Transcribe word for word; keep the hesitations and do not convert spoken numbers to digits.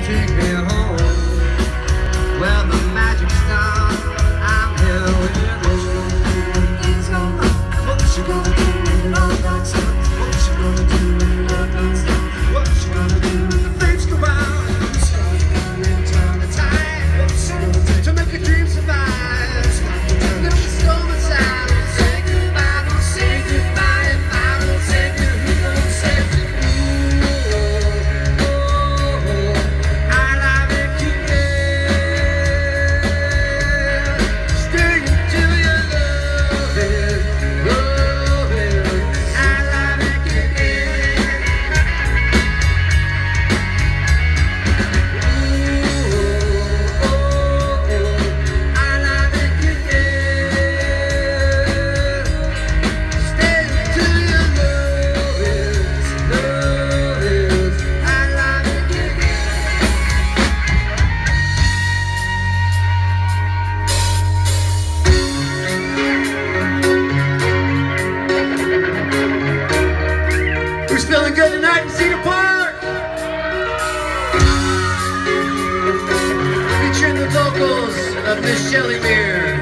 take me home. Well, the magic's done. I'm here with you. Things go wrong. What you gonna do when it all knocks out? What you gonna do when it all knocks out? What you gonna do when the things go out? Who's gonna come and turn the tide? What's it gonna take to make a dream survive? If the storm is out, say goodbye, don't say goodbye. If I don't save you, who gonna save you? Who's feeling good tonight in Cedar Park? Featuring the vocals of Miss Shelley Beer.